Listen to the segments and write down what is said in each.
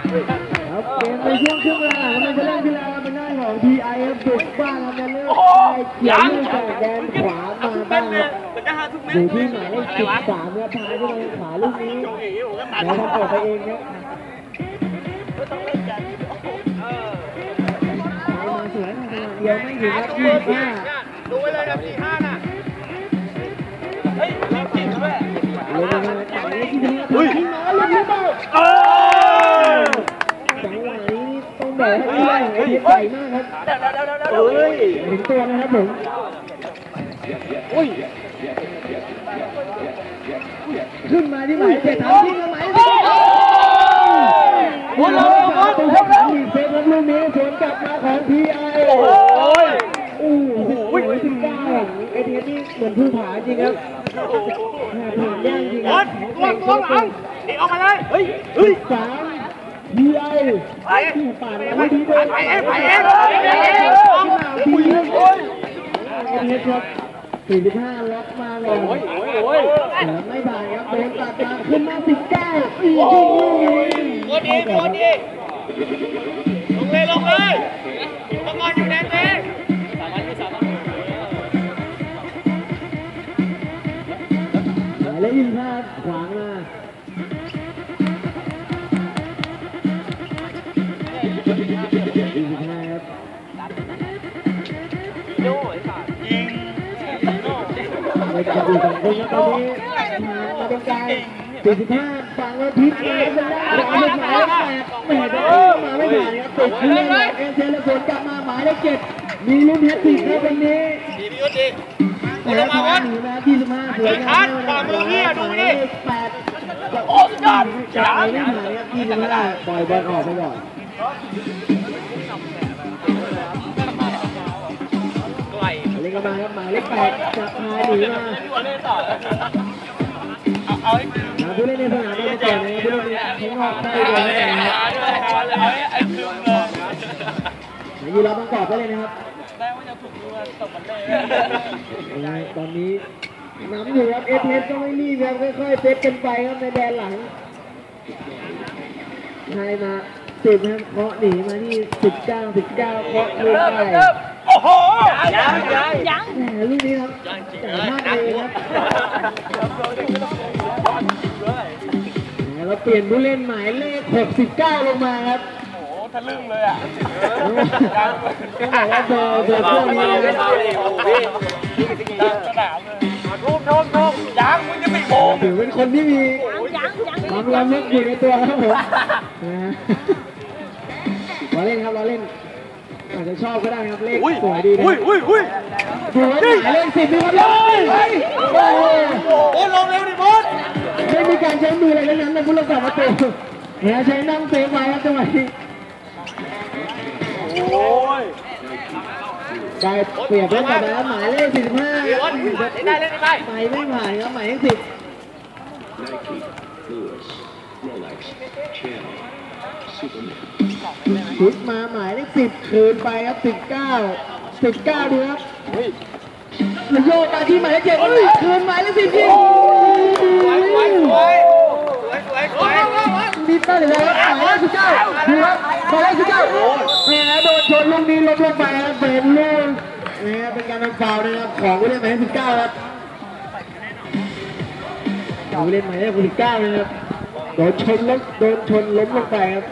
ครับเกมในช่วงครึ่งเวลาหลังมันจะเริ่มขึ้นแล้วเป็นหน้าของ TI ครับบุกบ้านครับจะเริ่มเขียนลูกจากแดนขวามาบ้างครับอยู่ที่หมายเลข13ครับพาขึ้นมาขวาลูกนี้แล้วทำออกไปเองครับมาสวยขนาดเดียวไม่ถึงครับ25 ดูไว้เลยนะ45น่ะเฮ้ยรีบกินด้วยลงมาแต่ไม่ที่นี่ที่น้อยลงหรือเปล่าจังหวะนี้ต้องบอกให้ได้ใหญ่มากครับถึงตัวนะครับผมขึ้นมาที่หมาย7ทำที่หมายโอ้โหเป็นสามอีกเซตครับลูกนี้สวนกลับมาของ TI โอ้โห19ไอเดียนี่เหมือนผู้ผาจริงครับผ่านยากจริงครับตัวหลังหนีออกมาเลยเฮ้ย 3 TI ที่ป่านไม่ดีเลยไปเองดีครับ45ล็อกมาเลยไม่ผ่านครับโดนตัดมาขึ้นมา19อีกโคตรดีลงเลยต้องนอนอยู่แดนเองแล้วยิงพลาดขวางมาครับยิงไปจับอยู่สองคนครับตอนนี้มาตรงกลาง45ฝั่งแล้วพลิกมาเป็นด้านขวาเป็นหมายเลข8แหม่จะมาไม่ผ่านครับติดที่เล่นเอ็นเซลสวนกลับมาหมายเลข7มีลุ้นแฮตติกครับวันนี้ดีแล้วพาหนีมา25สวยงามฝ่ามือเฮียดูดิ 8โอ้สุดยอดจะไปไม่ผ่านครับ25ปล่อยบอลออกไปก่อนเล่นกันมาครับหมายเลข8จะพาหนีมาผู้เล่นในสนามต้องก่อนเลยผู้เล่นทั้งนอกได้เลยยืนรอบางกอกได้เลยนะครับตอนนี้น้ำอยู่ครับเอเทสก็ไม่รีบครับค่อยๆเซตกันไปครับในแดนหลังไทยมา10ครับเคาะหนีมาที่19เคาะลูกได้โอ้โหยังลูกนี้ครับแต่พลาดเองครับเราเปลี่ยนผู้เล่นหมายเลข69ลงมาครับโอ้โหทะลึ่งเลยอ่ะต้องบอกว่าเบอร์พวกนี้สนามเลยชมยังมึงจะไม่โกงถือเป็นคนที่มีความระลึกอยู่ในตัวครับผมเราเล่นครับเราเล่นอาจจะชอบก็ได้ครับเลขสวยดีนะดูไว้หมายเลข10ดีครับเลยโอ้ลงเร็วดิบอสไม่มีการใช้มืออะไรทั้งนั้นในผู้รักษาประตูเนี่ยใช้นั่งเซฟไว้ครับจังหวะนี้ได้เปรียบแล้วแต่หมายเลข45 ได้ไปไม่ผ่านครับหมายเลข10ชุดมาหมายเลข10คืนไปครับ19ดูครับโยกมาที่หมายเลข7คืนหมายเลข10ยิงนิดเดียวเลยครับหมายเลข19ดูครับหมายเลข19แหมโดนชนลูกนี้ล้มลงไปครับเป็นลูกเป็นการทำฟาวล์นะครับของผู้เล่นหมายเลข19ครับผู้เล่นหมายเลข19นะครับโดนชนล้มลงไปครับ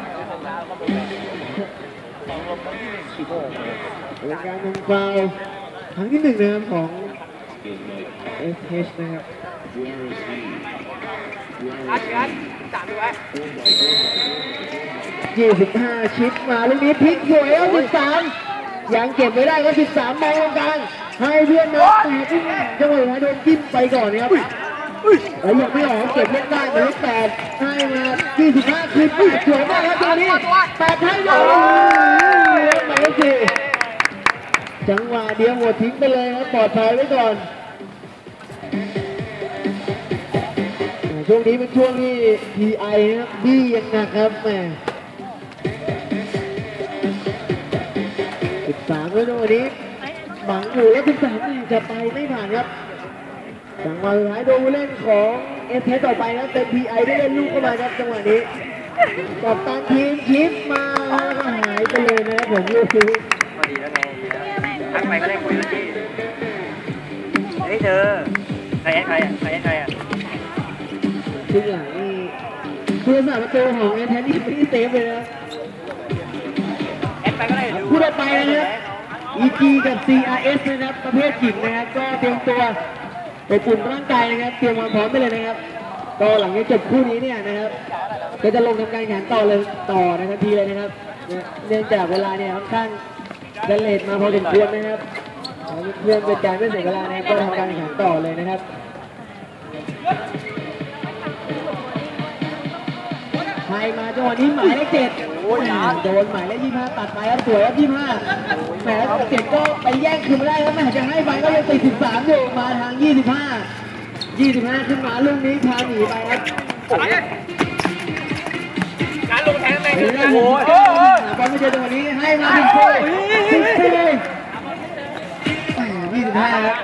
เป็นการทำฟาวล์ครั้งที่1นะครับของ SH นะครับ25ชิปมาลูกนี้พลิกสวยแล้ว13ยังเก็บไม่ได้ก็13มองตรงกลางให้เพื่อนนะแต่จังหวะนั้นโดนจิ้มไปก่อนนะครับแล้วยังไม่ออกเก็บเล่นได้หมายเลข8ให้มา25คืนสวยมากครับตอนนี้8ให้เลยหมายเลข4จังหวะเดียวหมดทิ้งไปเลยครับปลอดภัยไว้ก่อนช่วงนี้เป็นช่วงที่ TI นะครับบี้ยังหนักครับแหม13แล้ววันนี้หวังอยู่แล้ว13จะไปไม่ผ่านครับจังหวะสุดท้ายโดนเล่นของเอสเทสต่อไปครับเป็น TI ได้เล่นลูกเข้ามาครับจังหวะนี้กับตันทีมชิปมาแล้วก็หายไปเลยนะครับผมลูกนี้พอดีแล้วไงดีแล้วทักไปก็ได้คุยแล้วพี่เฮ้ยเธอใครอ่ะใครอ่ะทุกอย่างนี่ผู้รักษาประตูของแอนแทนนี่ไม่ได้เซฟเลยนะแอดไปก็ได้ดูผู้ต่อไปนะครับ EG กับ CRS นะครับประเภทหญิงนะครับก็เตรียมตัวอบอุ่นร่างกายนะครับเตรียมความพร้อมไปเลยนะครับก็หลังจากจบคู่นี้เนี่ยนะครับก็จะลงทำการแข่งขันต่อในทันทีเลยนะครับเนื่องจากเวลาเนี่ยค่อนข้างดันเลทมาพอสมควรนะครับเพื่อนเป็นการไม่เสียเวลานะครับก็ทำการแข่งขันต่อเลยนะครับใครมาจังหวะนี้หมายเลข7โดนหมายเลข25ตัดไปครับสวยครับ25แหม7ก็ไปแย่งคืนมาได้แล้วแม่จะให้ไปก็ยังติด13อยู่มาทาง25ขึ้นมาลูกนี้พาหนีไปครับการลงแทงแม่งโอ้โหบอลไม่เจอจังหวะนี้ให้มาถึงคู่25ครับ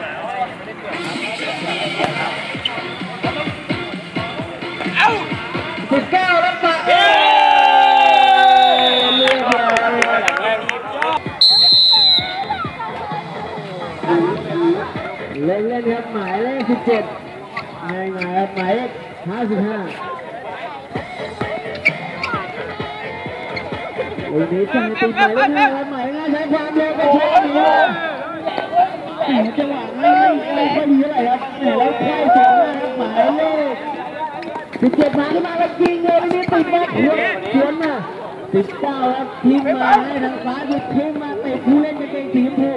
19แล้วมาเล่นครับหมายเลข17ให้มาครับหมายเลข55วันนี้จะติดหมายเลข5แล้วหมายเลข5ใช้ความเร็วกระโชกหนีจังหวะไม่ค่อยดีเท่าไหร่ครับแล้วเข้าสองนะครับหมายเลข17มาขึ้นมาแล้วยิงเลยวันนี้ติดมาชวนมา19ครับทีมมาให้ทางฟ้าหยุดทีมมาเตะผู้เล่นกางเกงสีชมพู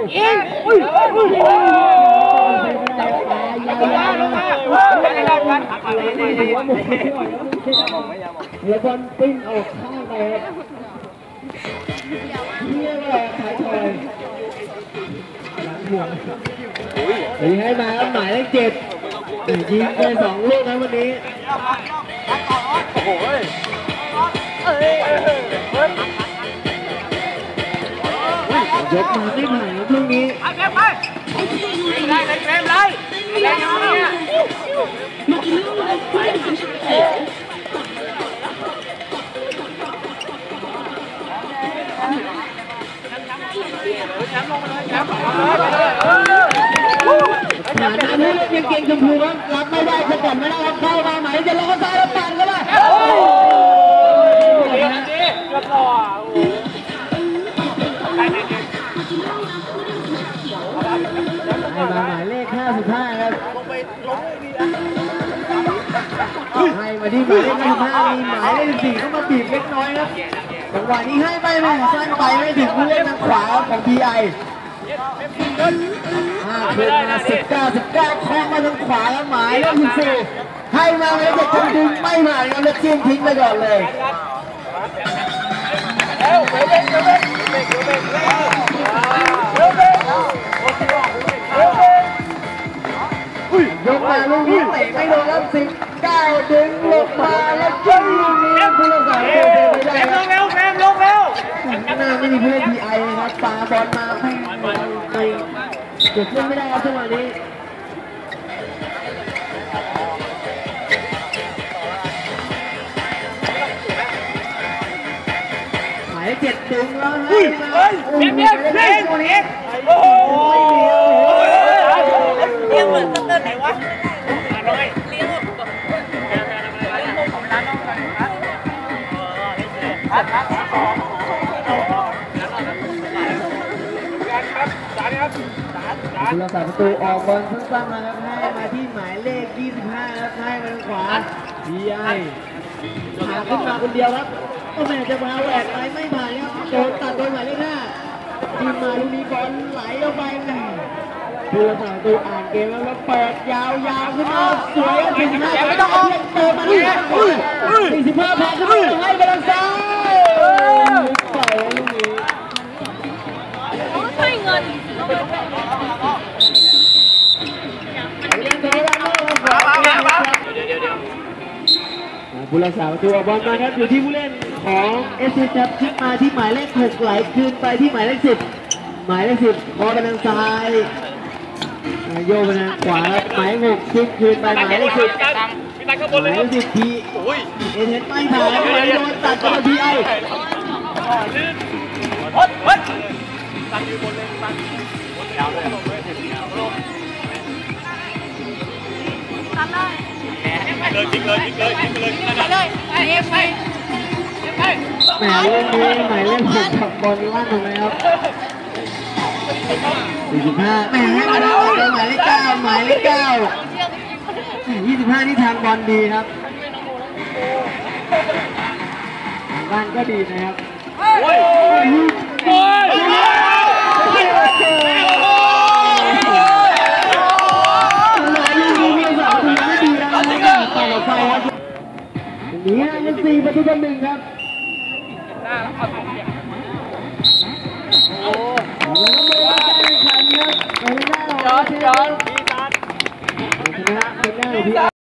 แล้วบอลปิ้งออกข้างไปครับนี่ก็ขายทอยหลังห่วงนี่ให้มาครับหมายเลข7ยิงไป2ลูกนะวันนี้โอ้โหยกมาไม่ผ่านครับลูกนี้ไปได้เลยเฟรมเลยได้ยังไงเนี่ยแชมป์ลงมาเลยแชมป์ผ่านอันนี้ยังเก่งชมพูครับรับไม่ได้จะก่อนไม่ได้ครับเข้ามาหมายจะล้อซ้ายแล้วปั่นก็ได้ดีนะดีก็ต่อให้มาหมายเลข55ครับให้มาที่หมายเลข55มีหมายเลข4เข้ามาบีบเล็กน้อยครับจังหวะนี้ให้ไปไม่สั้นไปไม่ถึงผู้เล่นทางขวาของ PI ขึ้นมา19คล้องมาทางขวาแล้วหมายเลข14ให้มาไม่ได้จะดึงไม่ผ่านครับแล้วจิ้มทิ้งไปก่อนเลยยกมาลูกนี้เตะไม่โดนแล้ว19ดึงลงมาแล้วจิ้มลูกนี้ผู้รักษาประตูไปได้ครับลงเร็วหน้าไม่มีผู้เล่น PI นะครับปาบอลมาไม่เก็บเล่นไม่ได้ครับจังหวะนี้หมายเลข7ดึงแล้วให้มาโอ้โหเลี้ยงเหมือนเต้นไหนวะน้อยเลี้ยงผู้รักษาประตูออกบอลสั้นๆมาครับให้มาที่หมายเลข25ครับให้มาทางขวาPIหาขึ้นมาคนเดียวครับก็แม่จะมาแหวกไหมไม่ผ่านครับโดนตัดโดนหมายเลข5ทีมมาลูกนี้บอลไหลออกไปผู้รักษาประตูอ่านเกมแล้วเปิดยาวขึ้นมาสวย45ไม่ต้องออกเติมมาเลย45ผ่านขึ้นมาให้ไปทางซ้ายปล่อยลูกนี้ให้เงินผู้รักษาประตูบอลมาครับอยู่ที่ผู้เล่นของเอสซีครับชิปมาที่หมายเลข6ไหลคืนไปที่หมายเลข10หมายเลข10พอไปทางซ้ายโยกไปทางขวาหมายเลข6ชิปคืนไปหมายเลข10หมายเลข10ทีเอเทนไม่ผ่านหมายโดนตัดกับทีไอทิ้งเลยแหมเรื่องนี้หมายเลข6ขับบอลล่างตรงไหนครับ45แหมให้มาได้หมายเลข9หมายเลข9 25ที่ทางบอลดีครับทางบ้านก็ดีนะครับโอ้ยโอ้ยต่อไปครับนี้เป็น4 ประตูต่อ 1ครับโอ้โหแล้วก็ไม่ได้การแข่งขันครับไปหน้าเราชนะเป็นหน้าของพี่